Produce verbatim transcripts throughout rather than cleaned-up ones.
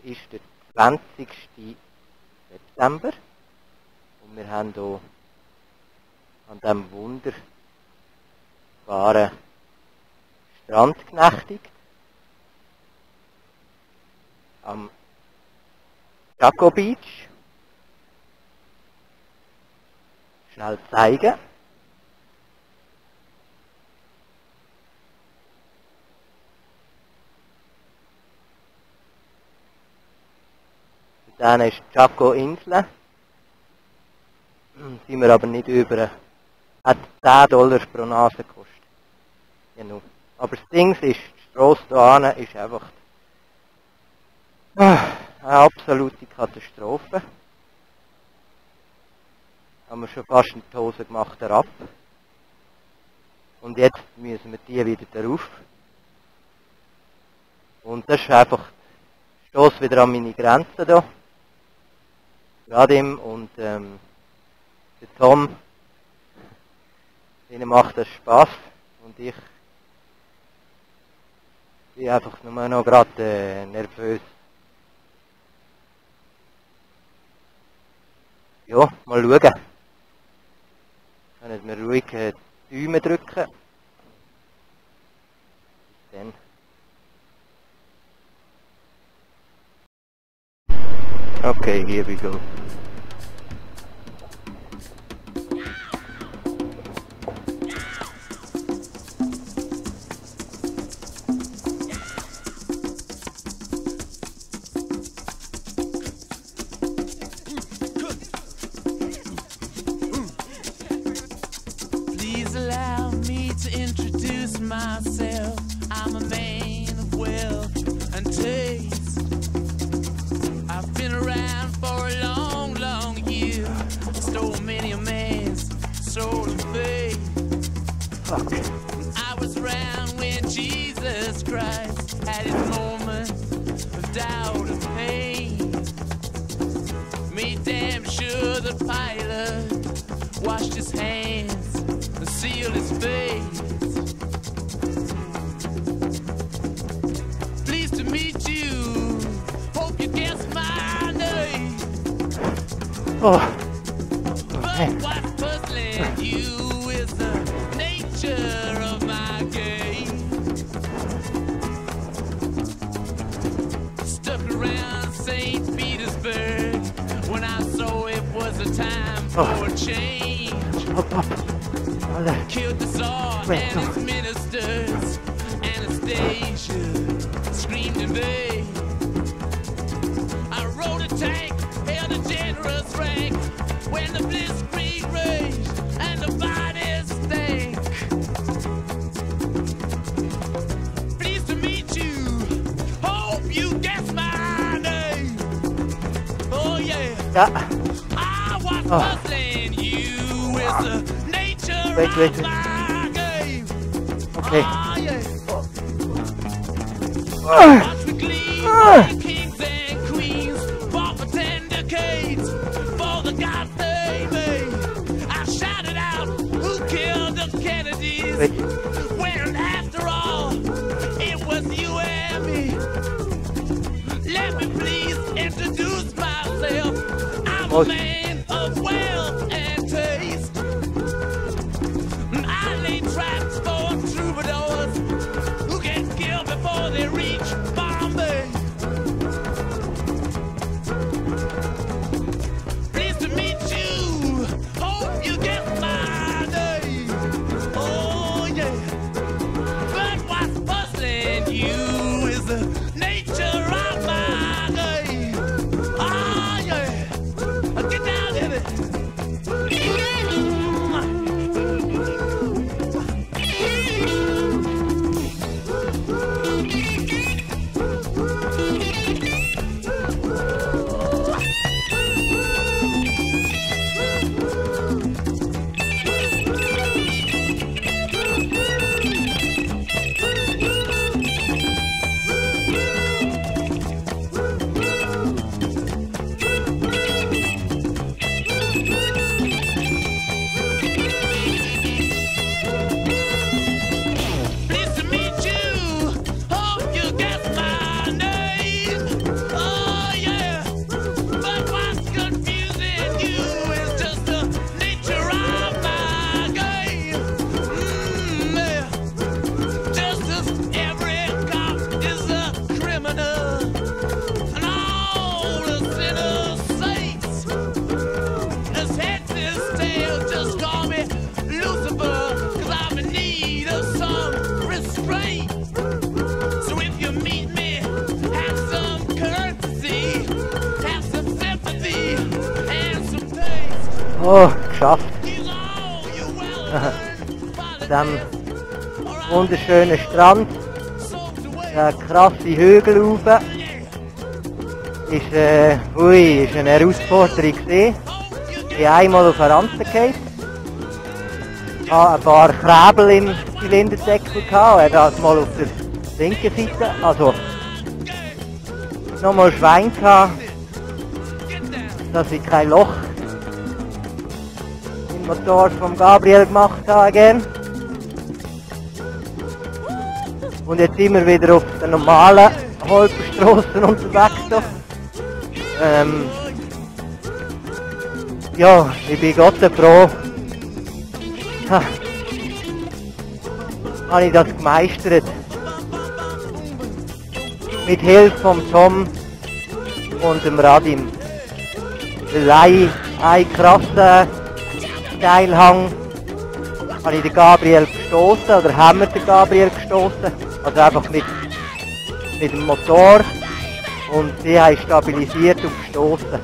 ist der zwanzigste September und wir haben hier an diesem wunderbaren Strand genächtigt. Am Jaco Beach. Schnell zeigen. Dann ist die Jaco-Insel. Sind wir aber nicht über. Hat zehn Dollar pro Nase gekostet. Genau. Aber das Ding ist, die Strasse hier ist einfach eine absolute Katastrophe. Haben wir schon fast in die Hose gemacht herab. Und jetzt müssen wir die wieder darauf. Und das ist einfach, ich stosse wieder an meine Grenzen hier. Gerade ihm und ähm, der Tom, ihnen macht das Spaß und ich bin einfach nur noch gerade äh, nervös. Ja, mal schauen. Können wir ruhig äh, die Daumen drücken. Bis dann. Okay, here we go. Please allow me to introduce myself. I'm a man of wealth and taste. I've been around for a long, long year. Stole many a man's soul of faith. Fuck. I was around when Jesus Christ had his moment of doubt and pain. Made damn sure the pilot washed his hands and sealed his face. Pleased to meet you. Hope you guess my name. Oh. But what's puzzling you is the nature of my game. Stuck around Saint Petersburg when I saw it was a time for Oh. a change. Up, up. Alle. Killed the Tsar Wait, and no. his ministers. Anastasia screamed in vain. I rode a tank, held a generous rank when the blitzkrieg raged and the bodies stank. Pleased to meet you. Hope you guess my name. Oh yeah. Ja. I was Oh. puzzling you with the nature Wait, wait, of wait. my game. Okay. Ah, yeah. Ah. Watch me gleam, Ah. the kings and queens fought for ten decades for the God they made. I shouted out, who killed the Kennedys? Wait. When after all, it was you and me. Let me please introduce myself. I'm a Oh. man of wealth and taste. I lay traps for troubadours who get killed before they reach Bombay. Pleased to meet you. Hope you get my name. Oh yeah. But what's puzzling you is the nature of my game. Ah yeah. Get down in it. Oh, geschafft. Dem wunderschönen Strand. Der krasse Hügel rauf. Ist, äh, ui, ist eine Herausforderung gewesen. Ich bin einmal auf eine Ranze gefallen. Ich hatte ein paar Krebel im Zylinderdeckel gehabt. Er hat mal auf der linken Seite, also nochmal Schwein gehabt, dass ich kein Loch im Motor von Gabriel gemacht habe. Again. Und jetzt sind wir wieder auf den normalen Holperstrassen unterwegs. Ähm, ja, ich bin Gott froh. Ha, habe ich das gemeistert. Mit Hilfe von Tom und dem Radim. Weil ein, ein krasser Steilhang habe ich den Gabriel gestoßen, oder haben wir den Gabriel gestoßen. Also einfach mit, mit dem Motor. Und sie haben stabilisiert und gestoßen.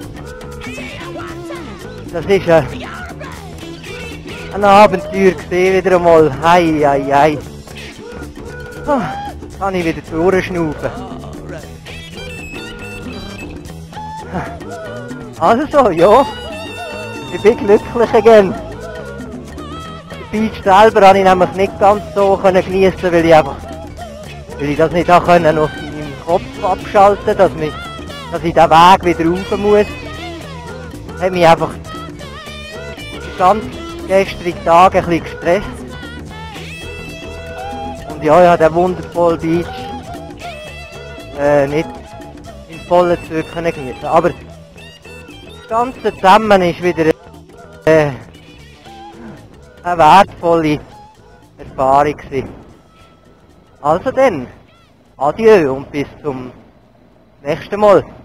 Das ist ein, ein Abenteuer gewesen, wieder einmal. Hei, hei, hei. Oh, kann ich wieder durchschnaufen. Also so, ja. Ich bin glücklich again. Den Beach selber konnte ich nämlich nicht ganz so geniessen, weil ich einfach, weil ich das nicht auch können aus meinem Kopf abschalten, dass, mich, dass ich den Weg wieder rauf muss. Das hat mich einfach den ganzen gestrigen Tag ein bisschen gestresst. Und ja, ich habe den wundervollen Beach äh, nicht in vollen Zügen geniessen. Aber das Ganze zusammen ist wieder äh, eine wertvolle Erfahrung gewesen. Also dann, adieu und bis zum nächsten Mal.